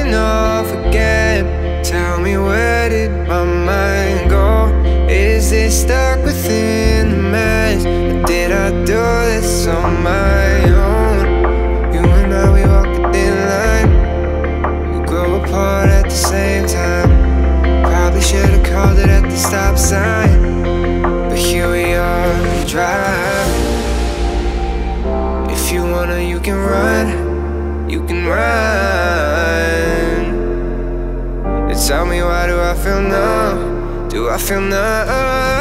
turn off again. Tell me, where did my mind go? Is it stuck within the mess? Or did I do this on my own? You and I, we walk the thin line. We grow apart at the same time. Probably should've called it at the stop sign, but here we are, driving. If you wanna, you can run. You can run. And tell me, why do I feel numb? Do I feel numb?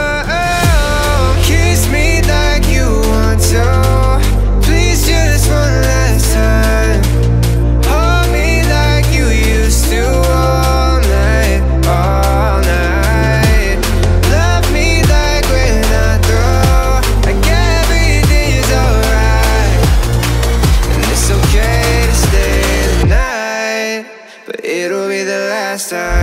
Kiss me like you want to. Please, just one last time. Hold me like you used to. All night, all night. Love me like we're not through. Like everything is alright. And it's okay to stay the night, but it'll be the last time.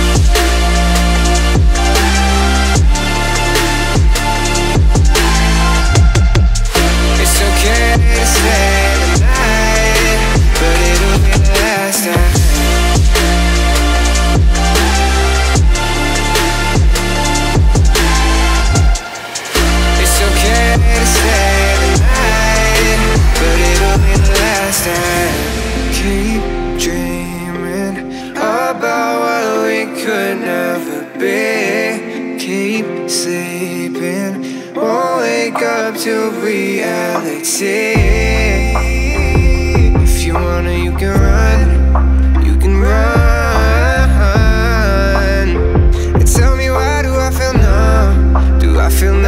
It's okay to stay the night, but it'll be the last time. It's okay to stay the night, but it'll be the last time. Keep dreaming about what we could never be. Keep sleeping, won't wake up to reality. If you wanna, you can run. You can run. And tell me, why do I feel numb? Do I feel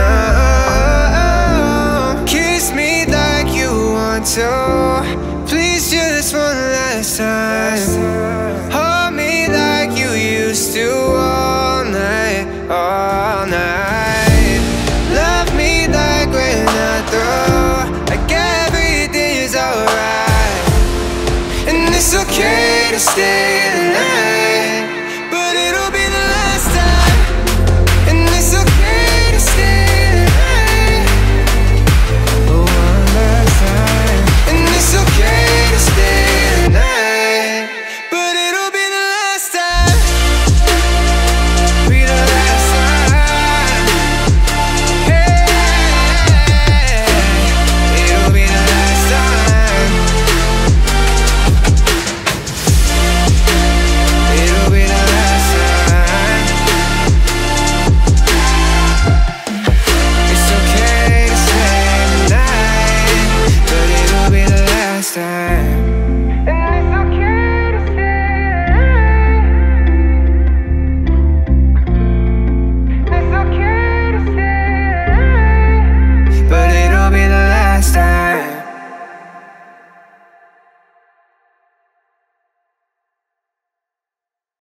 numb? Kiss me like you want to. Please, just one last time. Hold me like you used to. All night, all night. Love me like we're not through. Like everything is alright. And it's okay to stay the night.